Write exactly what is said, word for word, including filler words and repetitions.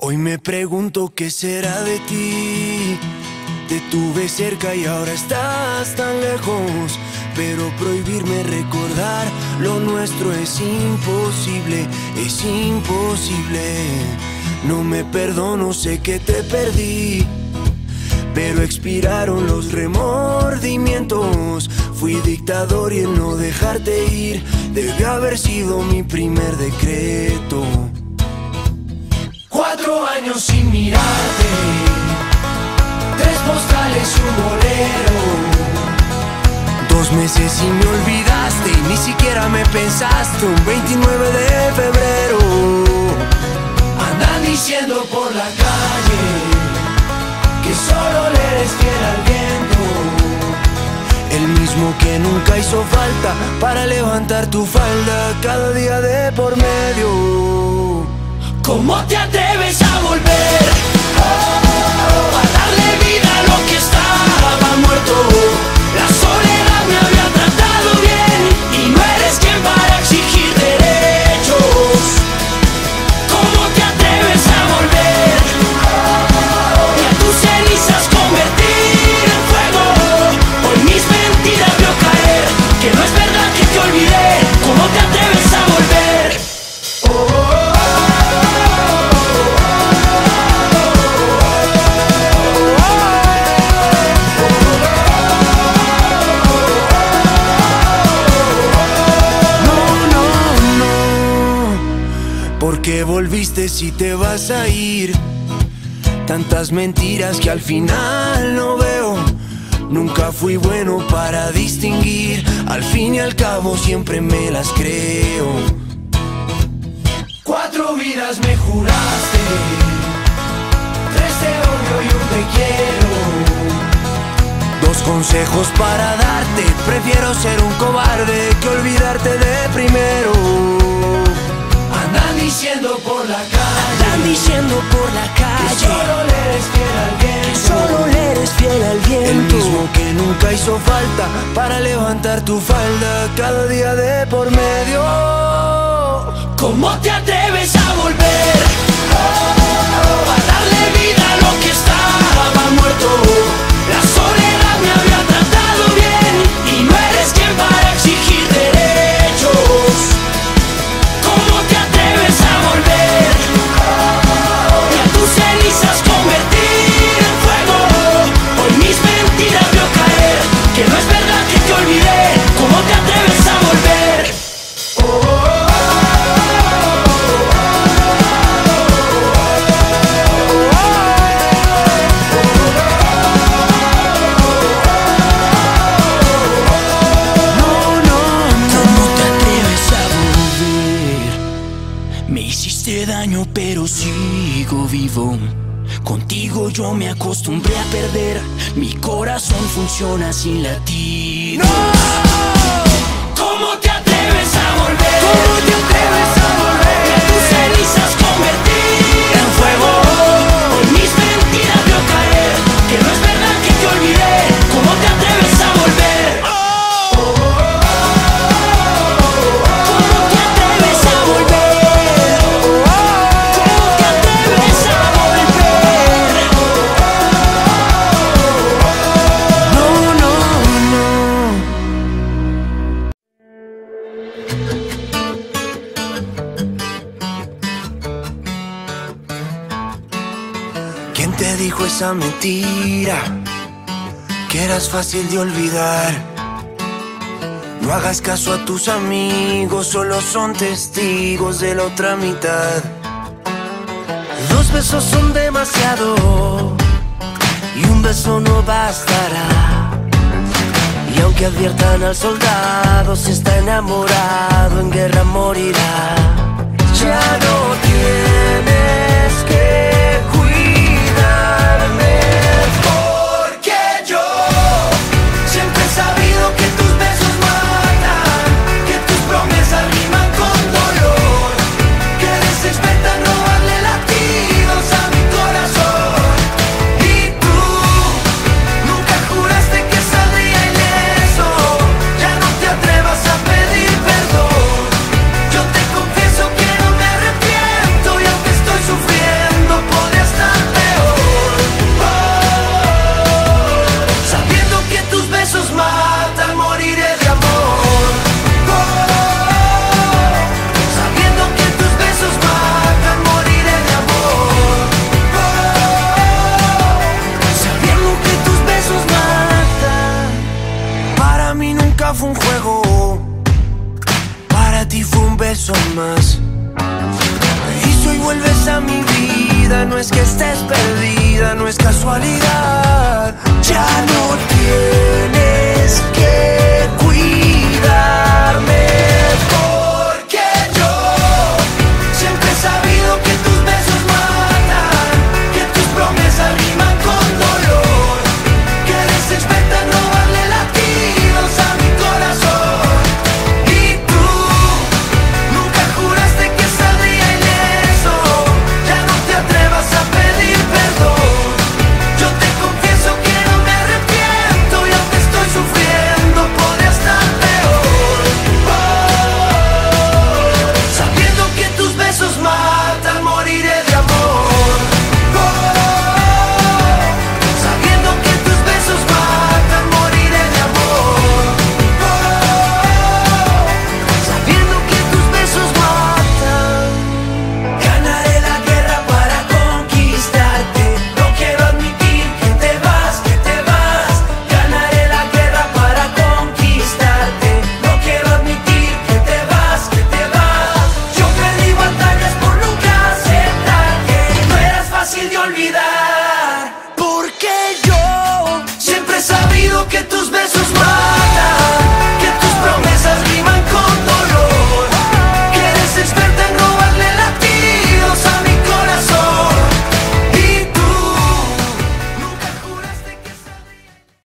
Hoy me pregunto qué será de ti. Te tuve cerca y ahora estás tan lejos, pero prohibirme recordar lo nuestro es imposible, es imposible. No me perdono, sé que te perdí, pero expiraron los remordimientos. Fui dictador y el no dejarte ir debe haber sido mi primer decreto. Cuatro años sin mirarte, tres postales y un bolero. Dos meses y me olvidaste y ni siquiera me pensaste. Un veintinueve de febrero. Andan diciendo por la calle que solo le eres fiel al viento, el mismo que nunca hizo falta para levantar tu falda cada día de por medio. ¿Cómo te atreves a volver? Oh, a darle vida a lo que estaba muerto. La soledad me había tratado bien y no eres quien para exigir derechos. ¿Cómo te atreves a volver? Oh, y a tus cenizas convertir en fuego. Hoy mis mentiras veo caer, que no es verdad que te olvidé. ¿Cómo te atreves a volver? Oh, ¿por qué volviste si te vas a ir? Tantas mentiras que al final no veo. Nunca fui bueno para distinguir. Al fin y al cabo siempre me las creo. Cuatro vidas me juraste, tres te odio y un te quiero. Dos consejos para darte. Prefiero ser un cobarde que olvidarte de primero. Andan diciendo por la calle, Andan diciendo por la calle que solo le eres fiel al viento, que solo le eres fiel al viento, el mismo que nunca hizo falta para levantar tu falda cada día de por medio. ¿Cómo te atreves a volver? Oh, a darle vida a lo que estaba muerto. La soledad me había tratado bien y no eres quien para exigir derechos. ¿Cómo te atreves a volver? Oh, y a tus cenizas convertir en fuego. Hoy mis mentiras veo caer, que no es verdad que te olvidé. ¿Cómo te atreves a volver? Oh, pero sigo vivo. Contigo yo me acostumbré a perder. Mi corazón funciona sin latir. ¡No! ¿Cómo te atreves a volver? ¿Cómo te atreves a volver? Y a tus cenizas convertir en fuego. Hoy mis mentiras veo caer, que no es verdad que te olvidé. ¿Cómo te atreves a volver? Oh, oh, oh, oh. ¿Cómo te atreves a volver? ¿Quién te dijo esa mentira? Que eras fácil de olvidar. No hagas caso a tus amigos, solo son testigos de la otra mitad. Dos besos son demasiado y un beso no bastará. Y aunque adviertan al soldado, si está enamorado en guerra morirá. Ya no tienes que cuidarme, porque yo siempre he sabido que tus besos matan, que tus promesas riman con dolor, que eres experta en robarle latidos a mi corazón. Y tú nunca juraste que saldría ileso. Ya no te atrevas a pedir perdón. Yo te confieso no es que estés perdida, no es casualidad. Ya no tienes